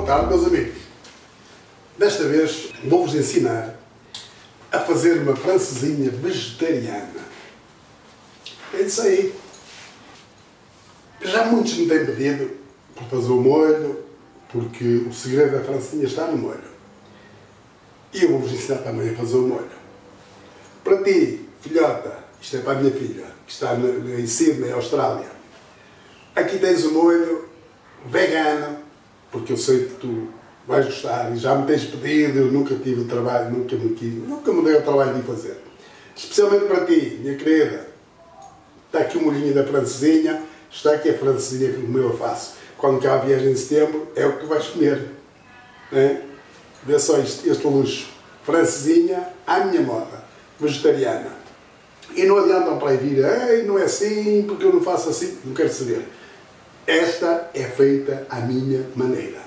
tarde, meus amigos. Desta vez vou-vos ensinar a fazer uma francesinha vegetariana. É isso aí. Já muitos me têm pedido para fazer o molho, porque o segredo da francesinha está no molho. E eu vou-vos ensinar também a fazer o molho. Para ti, filhota, isto é para a minha filha, que está em Sydney, Austrália. Aqui tens o molho vegano, porque eu sei que tu vais gostar e já me tens pedido, eu nunca tive o trabalho, nunca me dei o trabalho de fazer. Especialmente para ti, minha querida. Está aqui o molhinho da francesinha, está aqui a francesinha que eu faço. Quando cá a viagem em setembro, é o que tu vais comer. É? Vê só este luxo. Francesinha à minha moda, vegetariana. E não adiantam para aí vir, ei, não é assim, porque eu não faço assim, não quero saber. Esta é feita à minha maneira.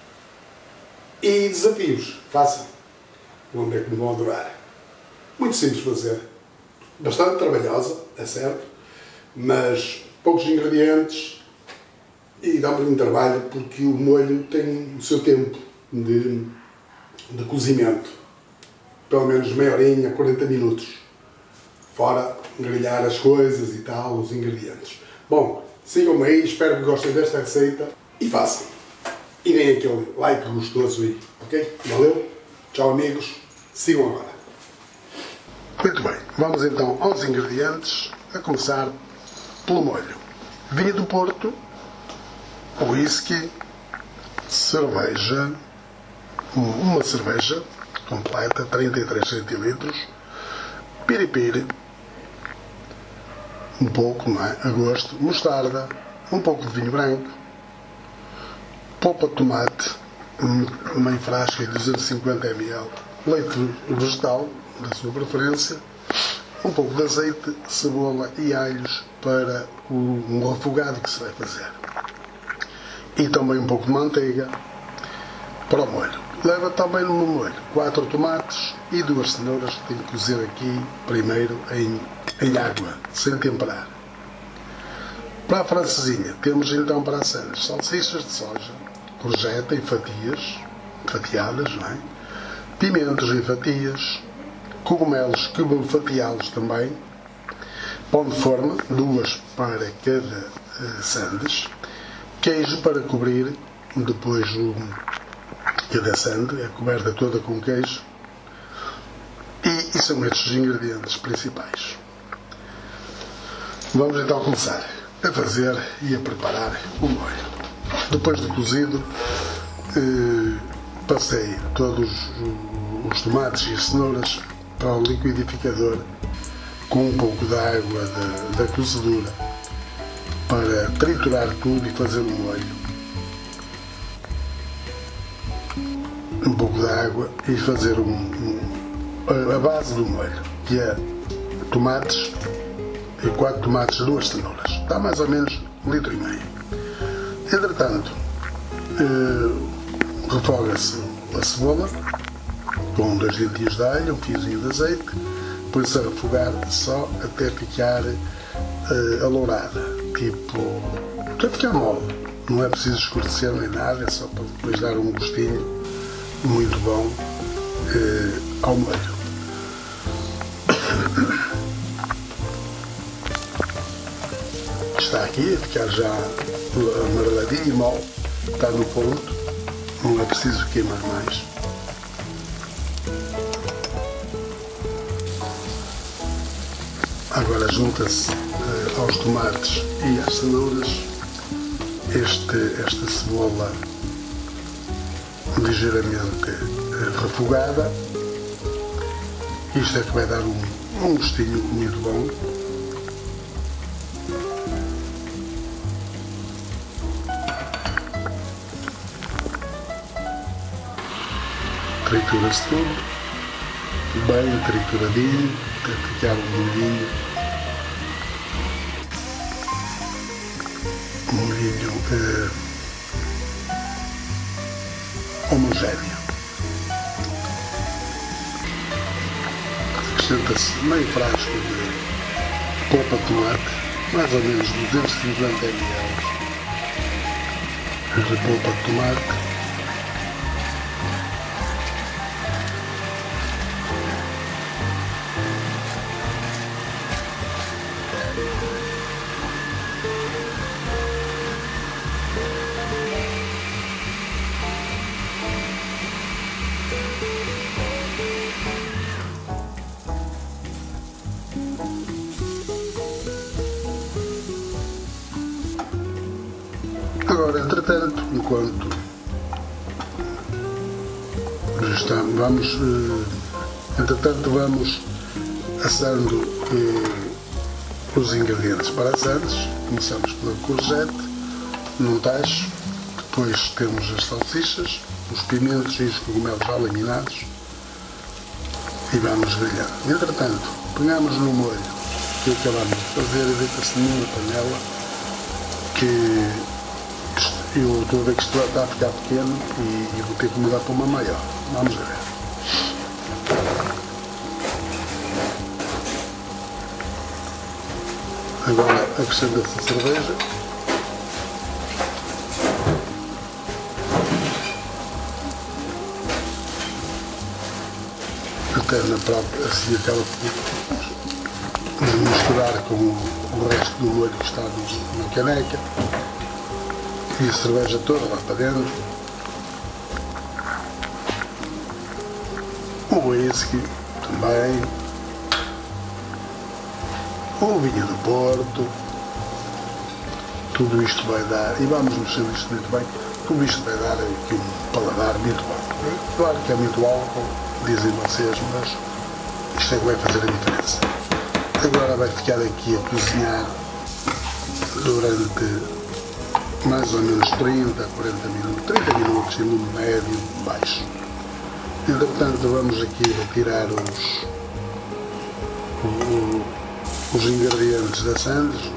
E desafios, façam. Vão ver que me vão adorar. Muito simples de fazer. Bastante trabalhosa, é certo, mas poucos ingredientes e dá muito trabalho porque o molho tem o seu tempo de cozimento. Pelo menos meia horinha, 40 minutos. Fora grelhar as coisas e tal, os ingredientes. Bom, sigam-me aí, espero que gostem desta receita e façam. E deem aquele like gostoso aí, ok? Valeu? Tchau, amigos. Sigam agora. Muito bem, vamos então aos ingredientes, a começar pelo molho. Vinho do Porto, whisky, cerveja, uma cerveja completa, 33 centilitros, piripiri, um pouco, não é? A gosto, mostarda, um pouco de vinho branco, polpa de tomate, meio frasco de 250 ml, leite vegetal, da sua preferência, um pouco de azeite, cebola e alhos para um refogado que se vai fazer. E também um pouco de manteiga para o molho. Leva também no molho 4 tomates e 2 cenouras que tenho que cozer aqui primeiro em água, sem temperar. Para a francesinha, temos então para as salsichas de soja, courgette em fatiadas, não é? Pimentos em fatias, cogumelos que vou fatiá-los também, pão de forma, 2 para cada sandes, queijo para cobrir, depois cada sandes é coberta toda com queijo, e são estes os ingredientes principais. Vamos então começar a fazer e a preparar o molho. Depois de cozido, passei todos os tomates e as cenouras para o liquidificador com um pouco de água da cozedura para triturar tudo e fazer um molho. Um pouco de água e fazer a base do molho, que é tomates e 4 tomates, 2 cenouras. Dá mais ou menos 1,5 litros. Entretanto, refoga-se a cebola com 2 dentinhos de alho, um fiozinho de azeite, põe-se a refogar só até ficar alourada, tipo, até ficar mole. Não é preciso escurecer nem nada, é só para depois dar um gostinho muito bom ao molho. Está aqui a ficar já amareladinho e mole, está no ponto, não é preciso queimar mais. Agora junta-se aos tomates e às cenouras esta cebola ligeiramente refogada. Isto é que vai dar um gostinho muito bom. Tritura-se tudo, bem trituradinho, até ficar molhinho homogéneo. Acrescenta-se meio frasco de polpa de tomate, mais ou menos 250 ml de polpa de tomate, Agora, entretanto, enquanto vamos assando os ingredientes para as antes. Começamos pela courgette num tacho, depois temos as salsichas, os pimentos e os cogumelos já laminados e vamos grelhar. Entretanto, pegamos no molho que acabamos de fazer e deita-se numa panela que eu estou a ver que isto está a ficar pequeno e vou ter que mudar para uma maior. Vamos ver. Agora acrescenta-se a cerveja. Até na própria, assim acaba por misturar com o resto do molho que está na caneca. E a cerveja toda lá para dentro. O whisky também. O vinho do Porto. Tudo isto vai dar, e vamos mexer isto muito bem, tudo isto vai dar aqui um paladar muito bom. Claro que é muito álcool, dizem vocês, mas isto é que vai fazer a diferença. Agora vai ficar aqui a cozinhar durante mais ou menos 30 a 40 minutos, 30 minutos em lume médio, baixo. Entretanto, vamos aqui retirar os ingredientes da sandes,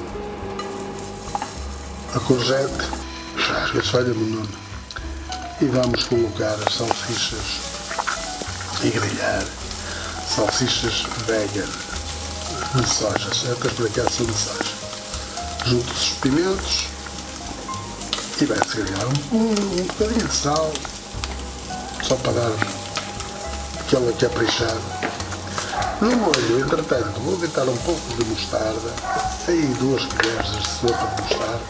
a courgette, às vezes falha-me o nome, e vamos colocar as salsichas e grelhar, salsichas vegan de soja, estas por acaso são de soja. Juntos os pimentos e vai-se grelhar um bocadinho de sal, só para dar aquela caprichada. No molho, entretanto, vou deitar um pouco de mostarda, aí 2 colheres de sopa de mostarda,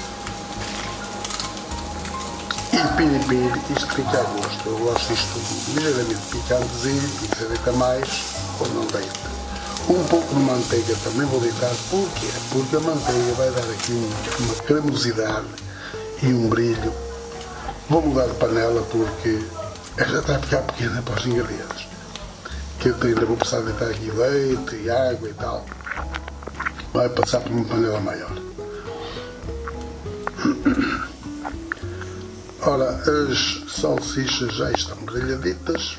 e piripiri, isto fica a gosto. Eu gosto disto ligeiramente picantezinho, e se deita mais ou não deita. Um pouco de manteiga também vou deitar, porquê? Porque a manteiga vai dar aqui uma cremosidade e um brilho. Vou mudar de panela porque esta está a ficar pequena para os ingredientes. Que eu ainda vou precisar de deitar aqui leite e água e tal. Vai passar por uma panela maior. Ora, as salsichas já estão grelhaditas.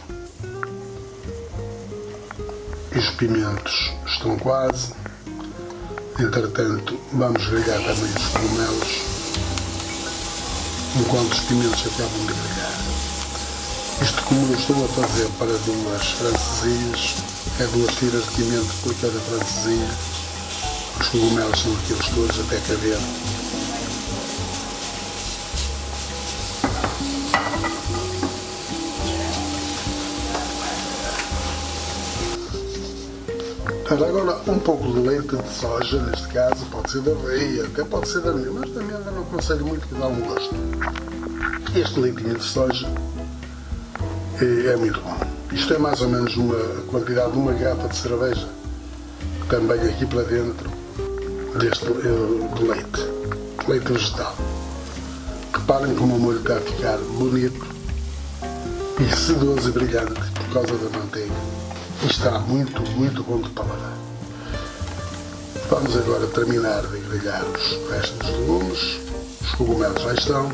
E os pimentos estão quase. Entretanto, vamos grelhar também os cogumelos enquanto os pimentos acabam de grelhar. Isto, como eu estou a fazer para 2 francesinhas, é 2 tiras de pimento por cada francesinha. Os cogumelos são aqueles todos até caber. Agora um pouco de leite de soja, neste caso, pode ser da aveia, até pode ser da minha, mas da minha não aconselho muito, que dá um gosto. Este leitinho de soja é muito bom. Isto é mais ou menos a quantidade de uma garrafa de cerveja, também aqui para dentro deste de leite vegetal. Reparem como o molho está a ficar bonito e sedoso e brilhante por causa da manteiga. Isto está muito, muito bom de paladar. Vamos agora terminar de grelhar os restos dos legumes. Os cogumelos já estão.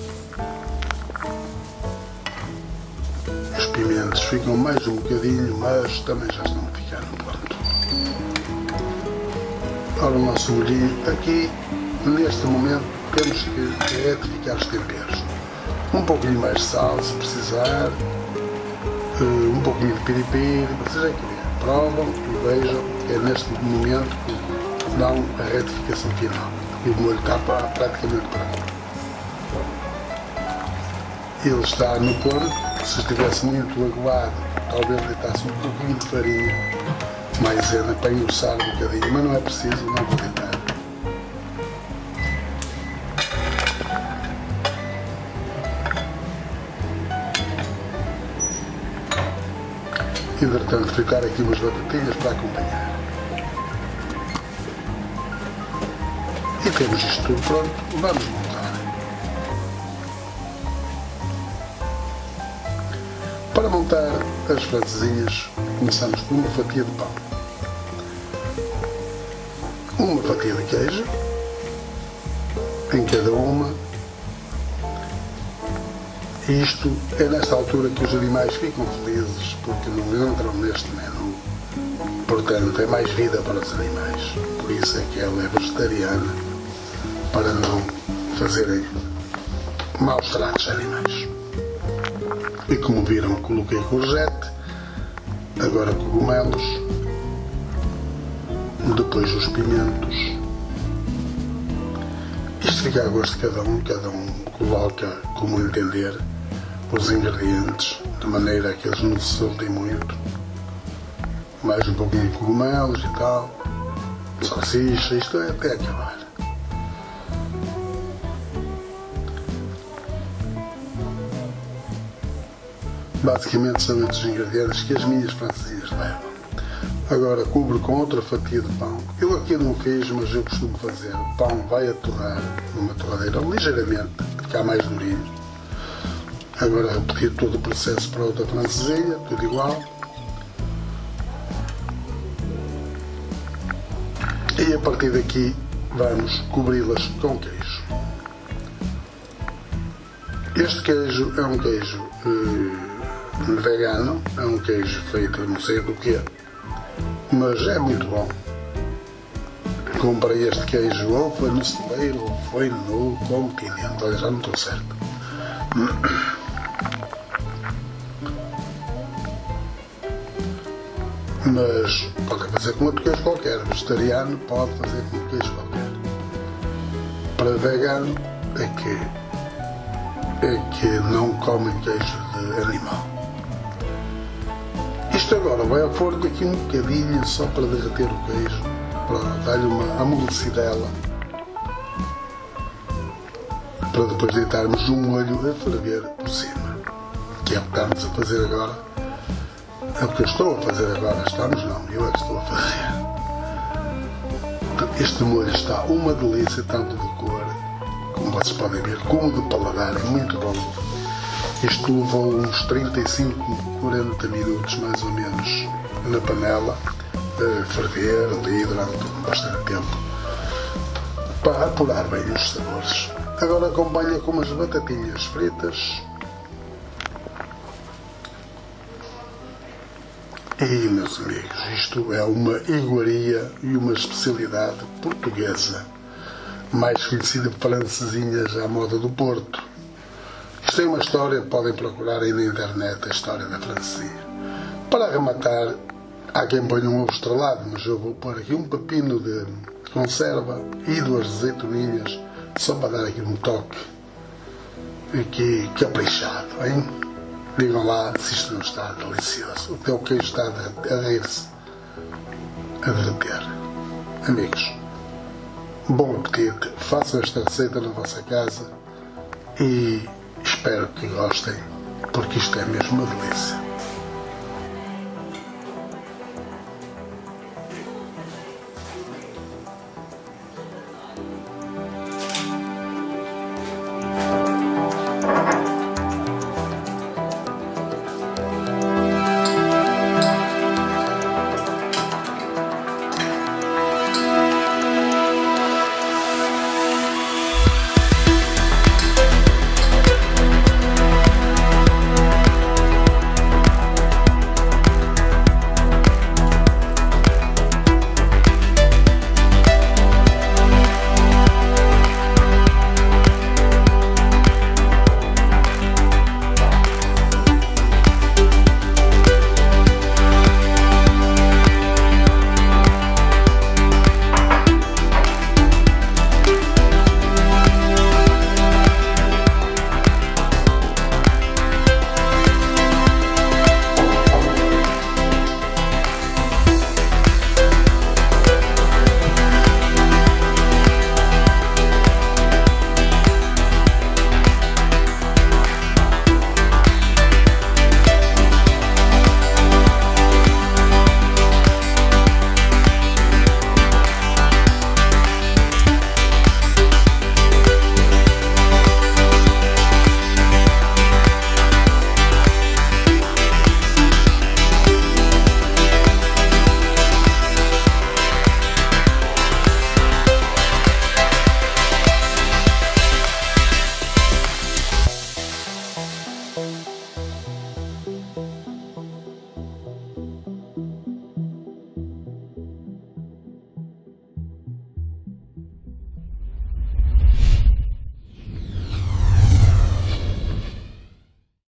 Os pimentos ficam mais um bocadinho, mas também já estão a ficar no ponto. Ora, o nosso molhinho aqui, neste momento, temos que retificar os temperos. Um pouquinho mais de sal, se precisar. Um pouquinho de piripiri, vocês é que verem. Provam e vejam que é neste momento que dão a retificação final. E o molho está praticamente pronto. Ele está no ponto. Se estivesse muito aguado, talvez deitasse um pouquinho de farinha maisena para engrossar um bocadinho, mas não é preciso, não vou deitar. Entretanto, fritar aqui umas batatinhas para acompanhar. E temos isto tudo pronto, vamos montar. Para montar as francesinhas, começamos por uma fatia de pão, uma fatia de queijo, em cada uma. Isto é nesta altura que os animais ficam felizes, porque não entram neste menu. Portanto, é mais vida para os animais. Por isso é que ela é vegetariana, para não fazerem maus tratos a animais. E como viram, coloquei courgette, agora cogumelos, depois os pimentos. Isto fica a gosto de cada um coloca como entender os ingredientes, de maneira que eles não se soltem muito. Mais um pouquinho de cogumelos e tal, salsicha, isto é até acabar. Basicamente são estes ingredientes que as minhas francesinhas levam. Agora cubro com outra fatia de pão. Eu aqui não fiz, mas eu costumo fazer. O pão vai a torrar numa torradeira ligeiramente, para ficar mais durinho. Agora repetir todo o processo para outra francesinha, tudo igual. E a partir daqui vamos cobri-las com queijo. Este queijo é um queijo vegano, é um queijo feito não sei do que, mas é muito bom. Comprei este queijo ou foi no celeiro ou foi no Continente, olha, já não estou certo. Mas pode fazer com outro queijo qualquer, vegetariano pode fazer com outro queijo qualquer. Para vegano é que não comem queijo de animal. Isto agora vai ao forno aqui um bocadinho só para derreter o queijo, para dar-lhe uma amolecidela, para depois deitarmos um molho a ferver por cima, que é o que estamos a fazer agora. É o que eu estou a fazer agora, estamos não, eu é que estou a fazer. Este molho está uma delícia, tanto de cor, como vocês podem ver, como de paladar, é muito bom. Isto levou uns 35, 40 minutos mais ou menos na panela, a ferver ali durante bastante tempo, para apurar bem os sabores. Agora acompanha com umas batatinhas fritas. E, meus amigos, isto é uma iguaria e uma especialidade portuguesa, mais conhecida por francesinhas à moda do Porto. Isto é uma história, podem procurar aí na internet a história da francesinha. Para arrematar, há quem ponha um ovo estrelado, mas eu vou pôr aqui um pepino de conserva e 2 azeitoninhas, só para dar aqui um toque aqui caprichado, hein? Digam lá se isto não está delicioso. O teu queijo está a rir-se, a derreter. Amigos, bom apetite, façam esta receita na vossa casa e espero que gostem, porque isto é mesmo uma delícia.